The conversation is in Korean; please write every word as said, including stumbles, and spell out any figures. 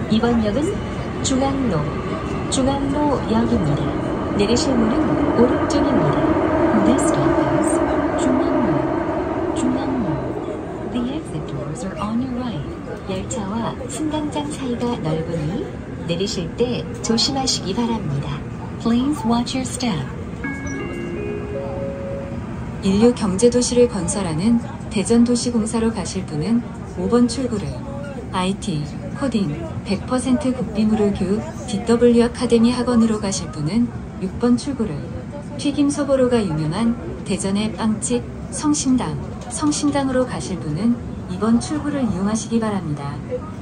이번 역은 중앙로, 중앙로역입니다. 내리실 문은 오른쪽입니다. This stop is 중앙로, 중앙로. The exit doors are on your right. 열차와 승강장 사이가 넓으니 내리실 때 조심하시기 바랍니다. Please watch your step. 인류 경제도시를 건설하는 대전도시공사로 가실 분은 오 번 출구를, 아이티, 코딩, 백 퍼센트 국비무료 교육 디더블유 아카데미 학원으로 가실 분은 육 번 출구를, 튀김소보로가 유명한 대전의 빵집 성심당, 성심당으로 가실 분은 이 번 출구를 이용하시기 바랍니다.